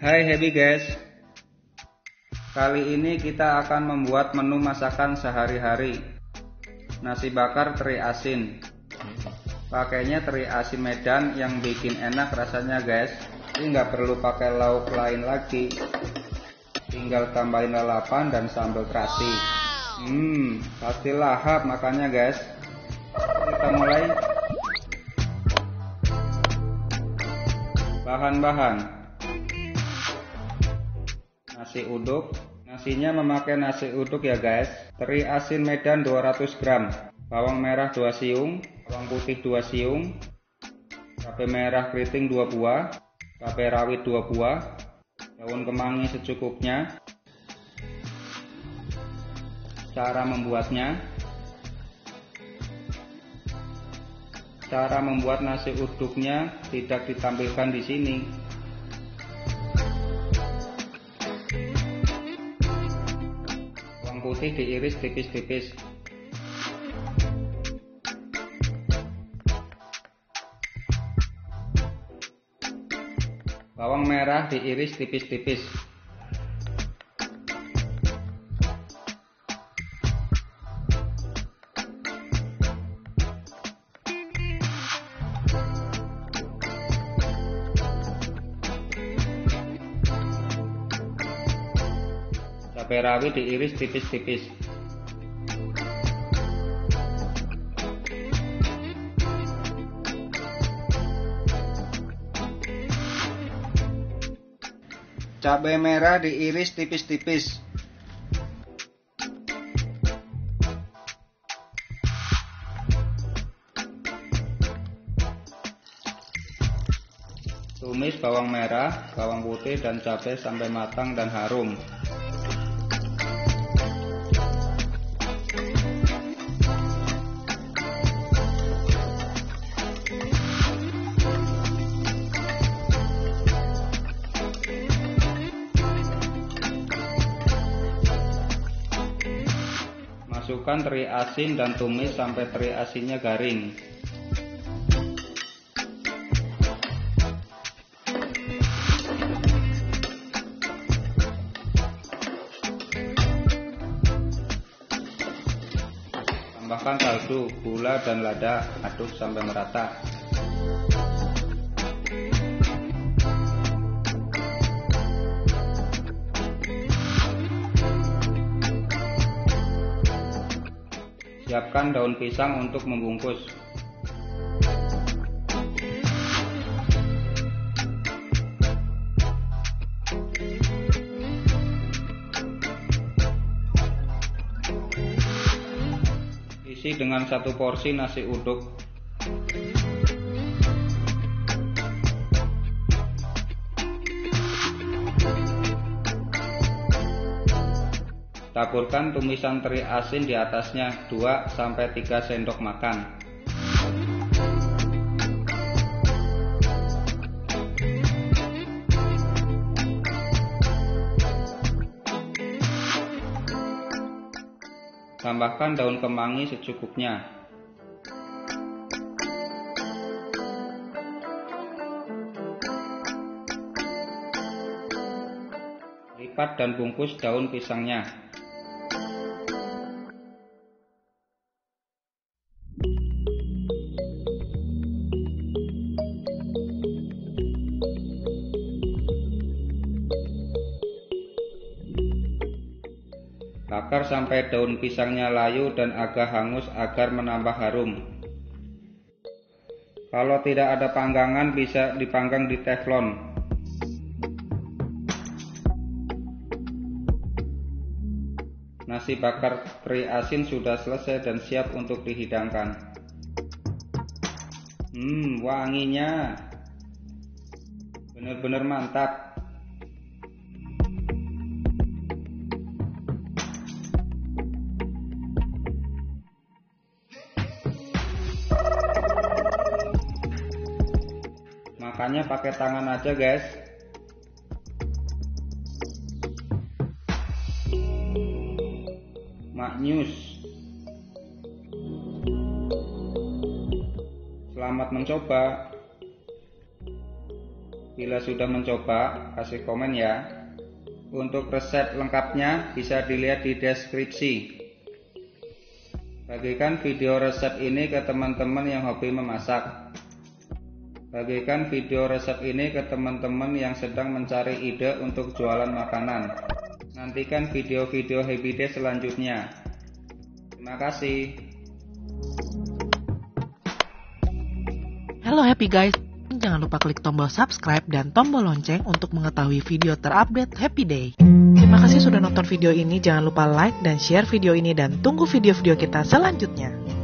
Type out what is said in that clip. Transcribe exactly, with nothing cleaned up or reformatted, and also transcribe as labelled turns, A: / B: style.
A: Hai happy guys, kali ini kita akan membuat menu masakan sehari-hari. Nasi bakar teri asin. Pakainya teri asin Medan yang bikin enak rasanya guys. Ini nggak perlu pakai lauk lain lagi, tinggal tambahin lalapan dan sambal terasi. Hmm, pasti lahap makannya guys. Kita mulai. Bahan-bahan: nasi uduk. Nasinya memakai nasi uduk ya guys. Teri asin Medan dua ratus gram, bawang merah dua siung, bawang putih dua siung, cabai merah keriting dua buah, cabai rawit dua buah, daun kemangi secukupnya. Cara membuatnya: cara membuat nasi uduknya tidak ditampilkan di sini. Bawang putih diiris tipis-tipis. Bawang merah diiris tipis-tipis. Cabai rawit diiris tipis-tipis. Cabai merah diiris tipis-tipis. Tumis bawang merah, bawang putih dan cabai sampai matang dan harum. Masukkan teri asin dan tumis sampai teri asinnya garing. Tambahkan kaldu, gula dan lada, aduk sampai merata. Siapkan daun pisang untuk membungkus. Isi dengan satu porsi nasi uduk. Taburkan tumisan teri asin di atasnya dua sampai tiga sendok makan. Tambahkan daun kemangi secukupnya. Lipat dan bungkus daun pisangnya. Bakar sampai daun pisangnya layu dan agak hangus agar menambah harum. Kalau tidak ada panggangan bisa dipanggang di teflon. Nasi bakar teri asin sudah selesai dan siap untuk dihidangkan. Hmm, wanginya benar-benar mantap. Makannya pakai tangan aja guys. Maknyus. Selamat mencoba. Bila sudah mencoba, kasih komen ya. Untuk resep lengkapnya bisa dilihat di deskripsi. Bagikan video resep ini ke teman-teman yang hobi memasak. Bagikan video resep ini ke teman-teman yang sedang mencari ide untuk jualan makanan. Nantikan video-video Happy Day selanjutnya. Terima kasih.
B: Halo Happy Guys, jangan lupa klik tombol subscribe dan tombol lonceng untuk mengetahui video terupdate Happy Day. Terima kasih sudah nonton video ini, jangan lupa like dan share video ini dan tunggu video-video kita selanjutnya.